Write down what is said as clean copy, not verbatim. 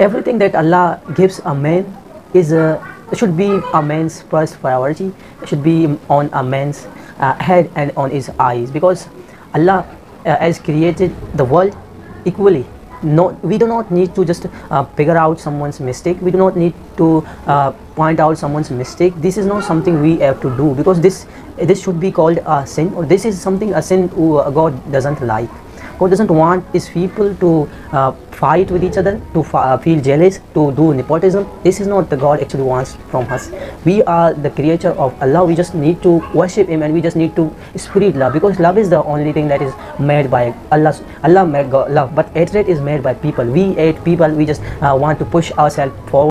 Everything that Allah gives a man is should be a man's first priority. It should be on a man's head and on his eyes, because Allah has created the world equally. No, we do not need to just figure out someone's mistake. We do not need to point out someone's mistake. This is not something we have to do, because this should be called a sin, or this is something a sin God doesn't like. God doesn't want his people to fight with each other, to feel jealous, to do nepotism. This is not the God actually wants from us. We are the creature of Allah. We just need to worship Him, and we just need to spread love, because love is the only thing that is made by Allah. Allah made God love, but hatred is made by people. We hate people. We just want to push ourselves forward.